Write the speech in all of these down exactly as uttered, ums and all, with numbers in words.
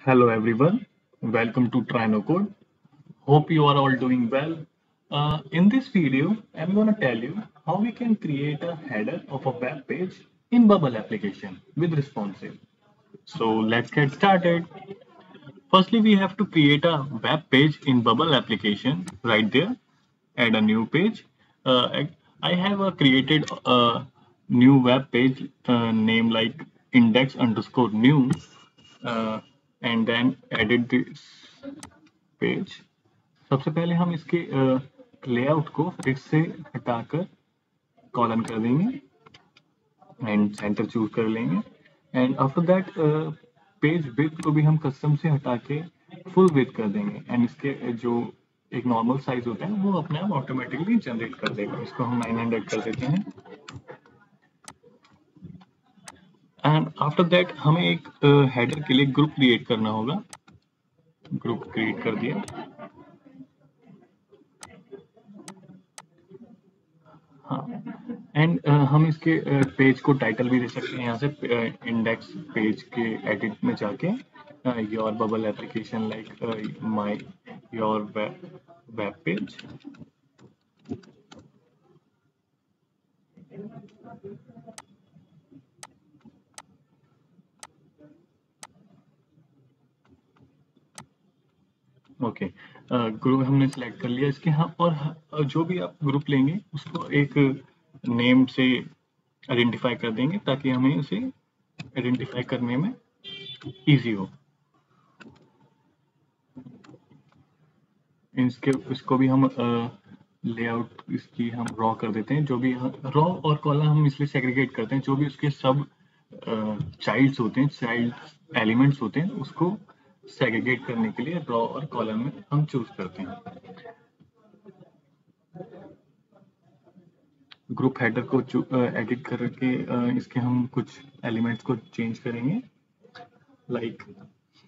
Hello everyone, welcome to TrinoCode. Hope you are all doing well. Uh, in this video, I'm going to tell you how we can create a header of a web page in Bubble application with responsive. So let's get started. Firstly, we have to create a web page in Bubble application right there. Add a new page. Uh, I I have uh, created a new web page uh, name like index underscore new uh, and then edit this page सबसे पहले हम इसके layout को फिर से हटाकर colon कर देंगे एंड सेंटर चूज कर लेंगे and after that page width को भी हम कस्टम से हटा के फुल विड्थ कर देंगे एंड इसके जो एक नॉर्मल साइज होता है वो अपने आप ऑटोमेटिकली जनरेट कर देगा इसको हम नाइन हंड्रेड कर देते हैं एंड आफ्टर दैट हमें एक हेडर uh, के लिए ग्रुप क्रिएट करना होगा ग्रुप क्रिएट कर दिया हाँ एंड uh, हम इसके पेज uh, को टाइटल भी दे सकते हैं यहाँ से इंडेक्स पेज के एडिट में जाके your bubble application like my your web page okay group हमने सिलेक्ट कर लिया इसके हाँ और जो भी आप ग्रुप लेंगे उसको एक नेम से आइडेंटिफाई कर देंगे ताकि हमें उसे आइडेंटिफाई करने में इजी हो इसके इसको भी हम लेआउट इसकी हम रॉ कर देते हैं जो भी रॉ और कॉलम हम इसलिए सेग्रीगेट करते हैं जो भी उसके सब चाइल्ड्स होते हैं चाइल्ड एलिमेंट्स होते हैं उसको सेग्रीगेट करने के लिए रॉ और कॉलम में हम चूज करते हैं ग्रुप हेडर को एडिट करके इसके हम कुछ एलिमेंट्स को चेंज करेंगे लाइक like,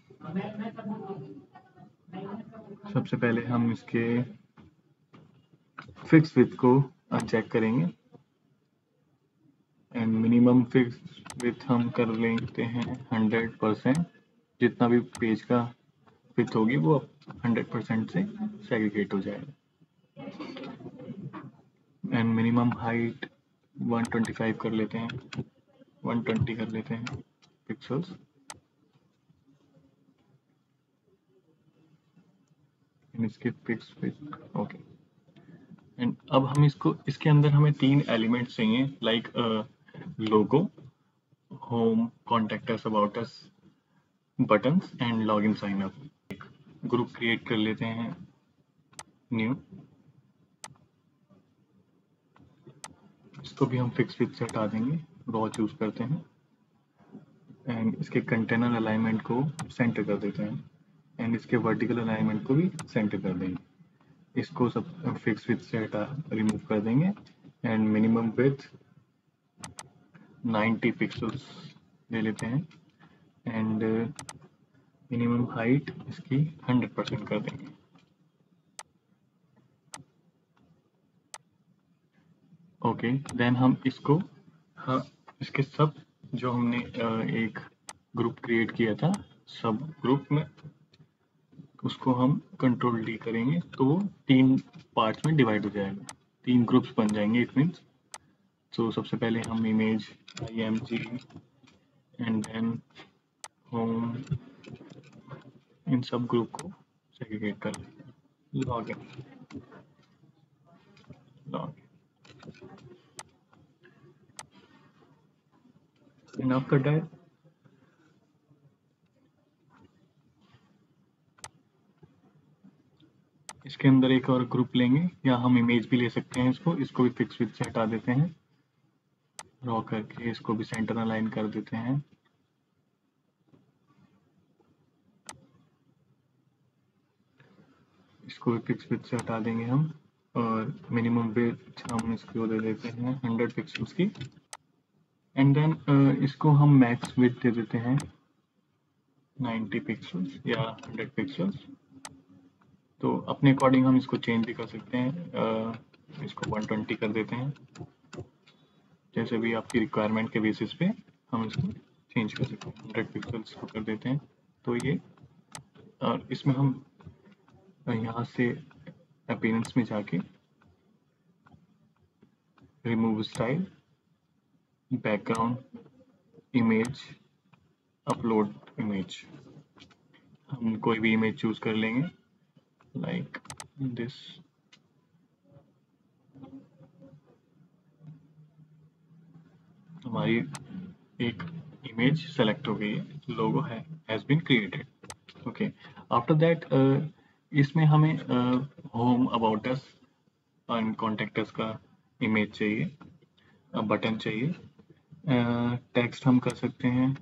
सबसे पहले हम इसके फिक्स विड्थ को चेक करेंगे एंड मिनिमम फिक्स विड्थ हम कर लेते हैं हंड्रेड परसेंट जितना भी पेज का विड्थ होगी वो हंड्रेड परसेंट से सेग्रीगेट हो जाएगा and minimum height one twenty five कर लेते हैं वन ट्वेंटी कर लेते हैं पिक्सल्स इसके फिक्स विड्थ ओके एंड अब हम इसको इसके अंदर हमें तीन एलिमेंट्स चाहिए like logo home contact us about us buttons and login sign up group create कर लेते हैं न्यू इसको भी हम फिक्स विड्थ से हटा देंगे रॉ चूज करते हैं एंड इसके कंटेनर अलाइनमेंट को सेंटर कर देते हैं एंड इसके वर्टिकल अलाइनमेंट को भी सेंटर कर देंगे इसको सब फिक्स विड्थ से हटा रिमूव कर देंगे and minimum width ninety pixels ले लेते हैं एंड मिनिमम हाइट इसकी हंड्रेड परसेंट कर देंगे ओके okay, देन हम इसको हाँ इसके सब जो हमने एक ग्रुप क्रिएट किया था सब ग्रुप में उसको हम कंट्रोल डी करेंगे तो तीन पार्ट्स में डिवाइड हो जाएगा तीन ग्रुप्स बन जाएंगे इट मीन्स तो सबसे पहले हम image I M G and then home इन सब ग्रुप को सेग्रीगेट कर लेंगे log in log in after that इसके अंदर एक और ग्रुप लेंगे या हम इमेज भी ले सकते हैं इसको इसको भी फिक्स विड्थ से हटा देते हैं रॉ करके इसको भी सेंटर अलाइन कर देते हैं इसको भी फिक्स विड्थ से हटा देंगे हम और मिनिमम विड्थ हम इसको दे देते हैं हंड्रेड पिक्सल्स की एंड देन uh, इसको हम मैक्स विड्थ दे देते हैं नाइंटी पिक्सल्स या हंड्रेड पिक्सल्स तो अपने अकॉर्डिंग हम इसको चेंज भी कर सकते हैं uh, इसको वन ट्वेंटी कर देते हैं जैसे भी आपकी रिक्वायरमेंट के बेसिस पे हम इसको चेंज कर सकते हैं हंड्रेड पिक्सल्स को कर देते हैं तो ये और इसमें हम यहाँ से अपीयरेंस में जाके remove style, background, image, upload image, हम कोई भी इमेज चूज कर लेंगे लाइक दिस। हमारी एक इमेज सेलेक्ट हो गई है, लोगो है has been created. Okay, after that इसमें हमें home, about us and contact us का इमेज चाहिए, बटन चाहिए, टेक्स्ट uh, हम कर सकते हैं,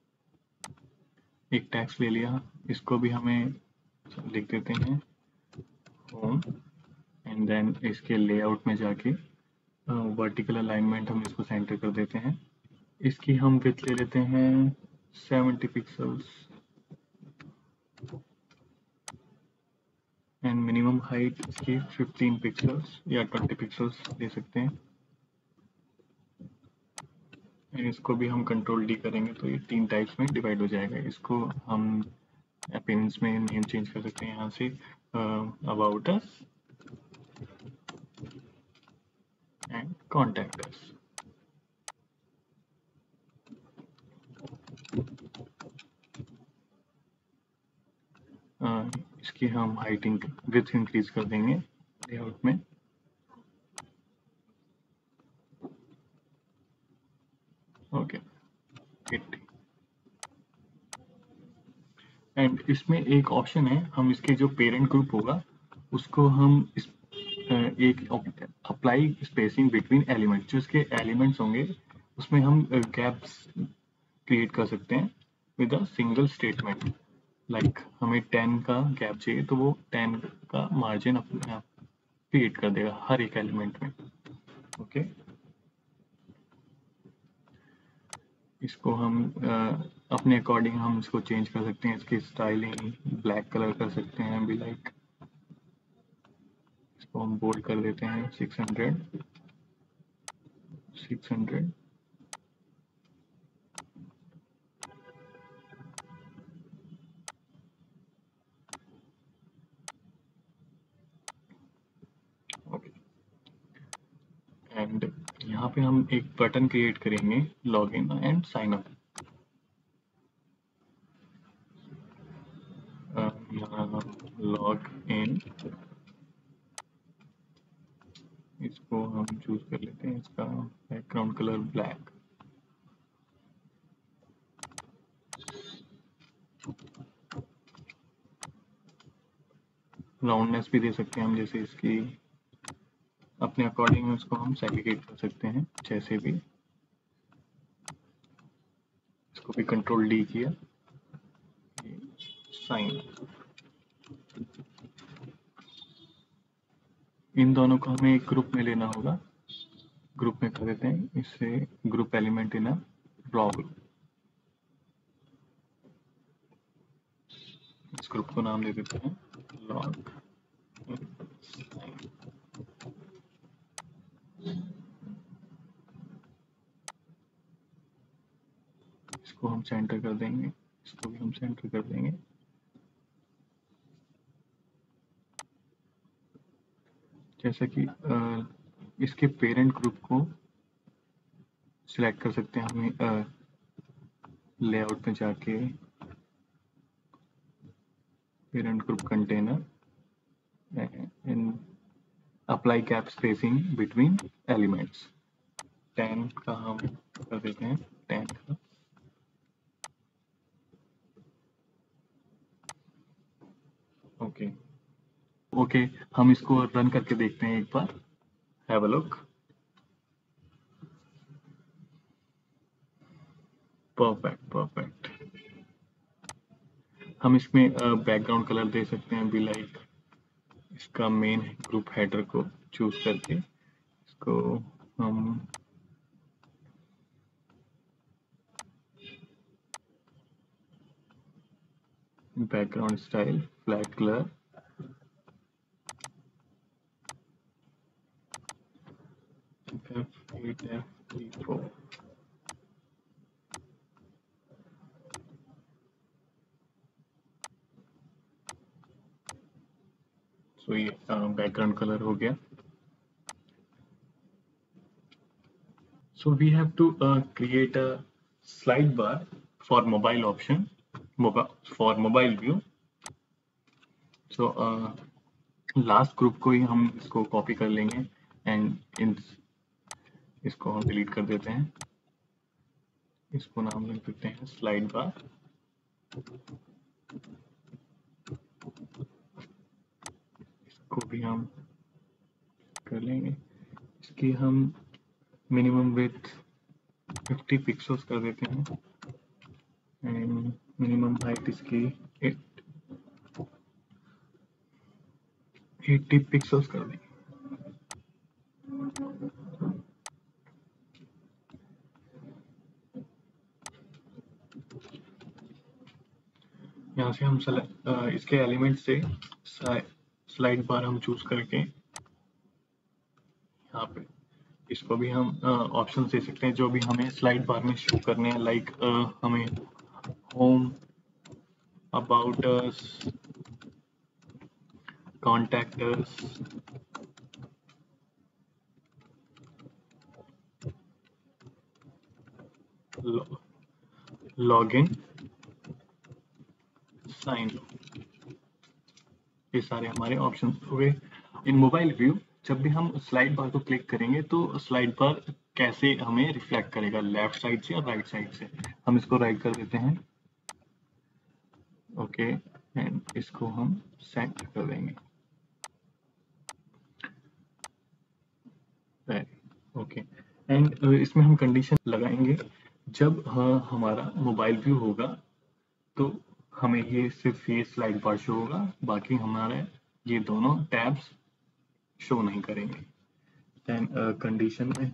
एक टेक्स्ट ले लिया, इसको भी हमें लिख देते हैं होम, एंड देन इसके लेआउट में जाके वर्टिकल uh, अलाइनमेंट हम इसको सेंटर कर देते हैं। इसकी हम विड्थ ले लेते हैं seventy pixels and minimum height इसकी फिफ्टीन पिक्सल्स या ट्वेंटी पिक्सल्स ले सकते हैं। एंड इसको भी हम कंट्रोल डी करेंगे तो ये तीन टाइप्स में डिवाइड हो जाएगा। इसको हम अपीयरेंस में नेम चेंज कर सकते हैं यहाँ से about us and contact us. इसकी हम हाइट विड्थ इंक्रीज कर देंगे लेआउट में। ओके, एंड इसमें एक ऑप्शन है, हम इसके जो पेरेंट ग्रुप होगा उसको हम इस एक अप्लाई स्पेसिंग बिटवीन एलिमेंट, जो इसके एलिमेंट्स होंगे उसमें हम गैप्स क्रिएट कर सकते हैं with a single statement. Like हमें टेन का गैप चाहिए तो वो टेन का मार्जिन अपने आप क्रिएट कर देगा हर एक एलिमेंट में। ओके, इसको हम uh, अपने अकॉर्डिंग हम इसको चेंज कर सकते हैं, इसकी स्टाइलिंग ब्लैक कलर कर सकते हैं भी, लाइक इसको हम बोल्ड कर देते हैं six hundred six hundred. Okay, and यहाँ पे हम एक बटन क्रिएट करेंगे log in and sign up. यहाँ लॉग इन, इसको हम चूज कर लेते हैं, इसका बैकग्राउंड कलर ब्लैक। राउंडनेस भी दे सकते हैं हम, जैसे इसकी अपने अकॉर्डिंग उसको हम सेग्रीगेट कर सकते हैं जैसे भी। इसको भी कंट्रोल डी किया, साइन। इन दोनों को हमें एक ग्रुप में लेना होगा, ग्रुप में कर देते हैं इसे group element in a row group. इस ग्रुप को नाम दे देते हैं लॉग। इसको हम सेंटर कर देंगे, इसको भी हम सेंटर कर देंगे। जैसा कि आ, इसके पेरेंट ग्रुप को सिलेक्ट कर सकते हैं हमें लेआउट में जाके parent group container in apply gap spacing between elements. Ten का हम कर देते हैं टेन का। ओके ओके, हम इसको रन करके देखते हैं एक बार। Have a look. Perfect perfect. हम इसमें बैकग्राउंड कलर दे सकते हैं भी, लाइक इसका मेन ग्रुप हेडर को चूज करके इसको हम background style flat colour, F eight F three four. So ये बैकग्राउंड कलर हो गया. So we have to uh, create a slide bar for mobile option, mobile for mobile view. So uh, last group को ही हम इसको copy कर लेंगे and इन इसको हम delete कर देते हैं. इसको नाम लिख देते हैं slide bar. इसको भी हम कर लेंगे. इसकी हम minimum width fifty pixels कर देते हैं and minimum height इसकी eighty pixels कर देंगे. यहाँ से हम इसके एलिमेंट से स्लाइड बार हम चूज करके यहाँ पे इसको भी हम ऑप्शन दे सकते हैं जो भी हमें स्लाइड बार में शो करने हैं. लाइक हमें home, about us, contact us, login, sign, ये सारे हमारे ऑप्शन हो गए. इन मोबाइल व्यू जब भी हम स्लाइड बार को क्लिक करेंगे तो स्लाइड बार कैसे हमें रिफ्लेक्ट करेगा, लेफ्ट साइड से या राइट साइड से. हम इसको राइट कर देते हैं. ओके एंड इसको हम सेट कर देंगे. ओके एंड इसमें हम कंडीशन लगाएंगे जब हाँ, हमारा मोबाइल व्यू होगा तो हमें ये सिर्फ ये स्लाइड बार शो होगा, बाकी हमारे ये दोनों टैब्स शो नहीं करेंगे. देन कंडीशन में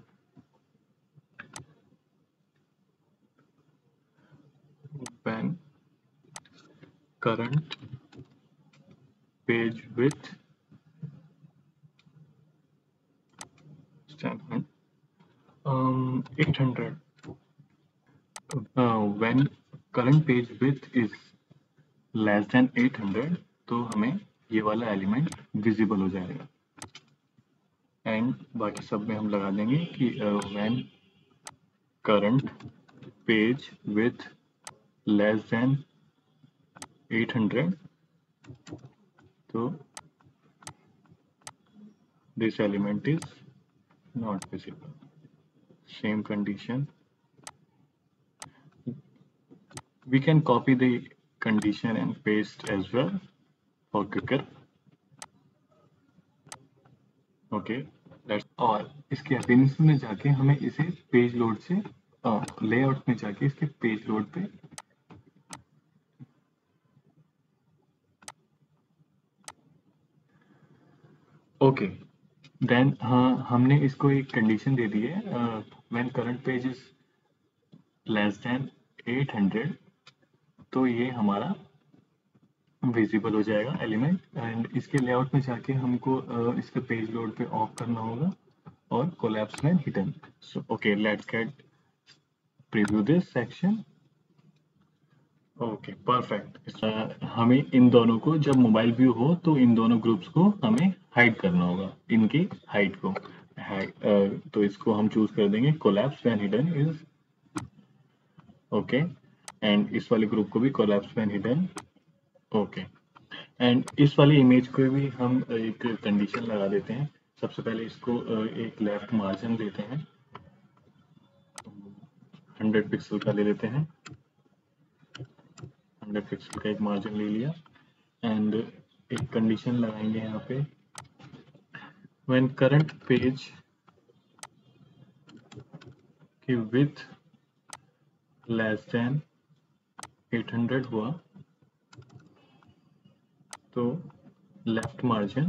when current page width um, eight hundred uh, when current page width is less than eight hundred तो हमें ये वाला एलिमेंट विजिबल हो जाएगा. एंड बाकी सब में हम लगा देंगे कि when current page with less than eight hundred तो this element is not visible. Same condition. We can copy the condition and paste as well for quicker. Okay. That's और इसके appearance में जाके हमें इसे पेज लोड से layout में जाके इसके पेज लोड पे ओके देन हाँ हमने इसको एक कंडीशन दे दी है when current page is less than eight hundred तो ये हमारा विजिबल हो जाएगा एलिमेंट. एंड इसके लेआउट में जाके हमको uh, इसके पेज लोड पे ऑफ करना होगा और collapse when hidden. So okay let's get preview this section. Okay perfect. हमें इन दोनों को जब मोबाइल व्यू हो तो इन दोनों ग्रुप्स को हमें हाइड करना होगा, इनकी हाइट को. uh, तो इसको हम चूज कर देंगे collapse when hidden is okay and इस वाले ग्रुप को भी collapse when hidden. Okay and इस वाली इमेज को भी हम एक कंडीशन लगा देते हैं. सबसे पहले इसको एक लेफ्ट मार्जिन देते हैं, हंड्रेड पिक्सल का ले लेते हैं. हंड्रेड पिक्सल का एक मार्जिन ले लिया एंड एक कंडीशन लगाएंगे यहाँ पे व्हेन करंट पेज की width less than eight hundred हुआ तो लेफ्ट मार्जिन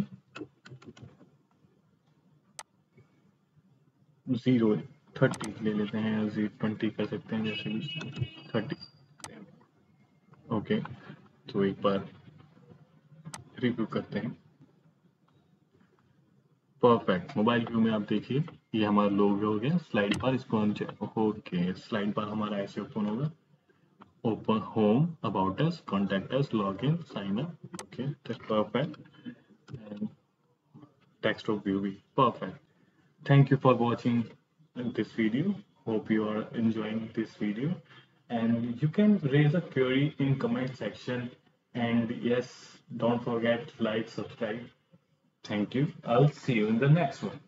जीरो थर्टी ले लेते हैं या जी ट्वेंटी कर सकते हैं जैसे भी थर्टी. ओके तो एक बार रिव्यू करते हैं. परफेक्ट. मोबाइल व्यू में आप देखिए ये हमारा लोगो हो गया. स्लाइड बार इसको हम ओके स्लाइड बार हमारा ऐसे ओपन होगा. open home, about us, contact us, login, sign up. Okay, that's perfect. And desktop viewing. Perfect. Thank you for watching this video. Hope you are enjoying this video. And you can raise a query in comment section. And yes, don't forget to like, subscribe. Thank you. I'll see you in the next one.